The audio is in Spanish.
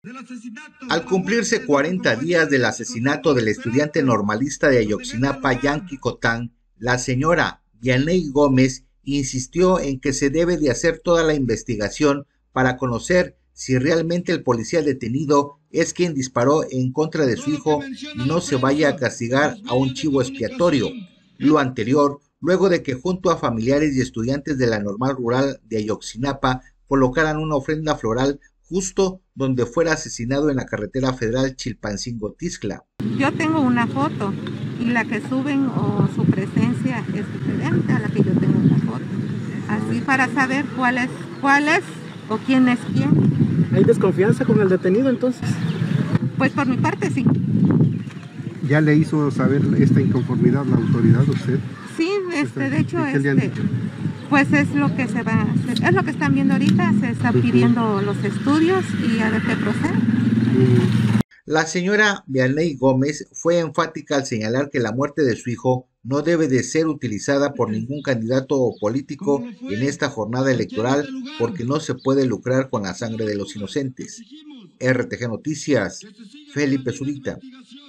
Al cumplirse 40 días del asesinato del estudiante normalista de Ayotzinapa, Yanqui Cotán, la señora Vianey Gómez insistió en que se debe de hacer toda la investigación para conocer si realmente el policía detenido es quien disparó en contra de su hijo y no se vaya a castigar a un chivo expiatorio. Lo anterior, luego de que junto a familiares y estudiantes de la Normal Rural de Ayotzinapa colocaran una ofrenda floral justo donde fuera asesinado en la carretera federal Chilpancingo-Tixla. Yo tengo una foto y la que suben o su presencia es diferente a la que yo tengo en la foto. Así para saber cuál es o quién es quién. ¿Hay desconfianza con el detenido entonces? Pues por mi parte sí. ¿Ya le hizo saber esta inconformidad la autoridad a usted? Sí, de hecho, pues es lo que se va a hacer, es lo que están viendo ahorita, se están pidiendo los estudios y a ver qué procede. La señora Vianey Gómez fue enfática al señalar que la muerte de su hijo no debe de ser utilizada por ningún candidato o político en esta jornada electoral porque no se puede lucrar con la sangre de los inocentes. RTG Noticias, Felipe Zurita.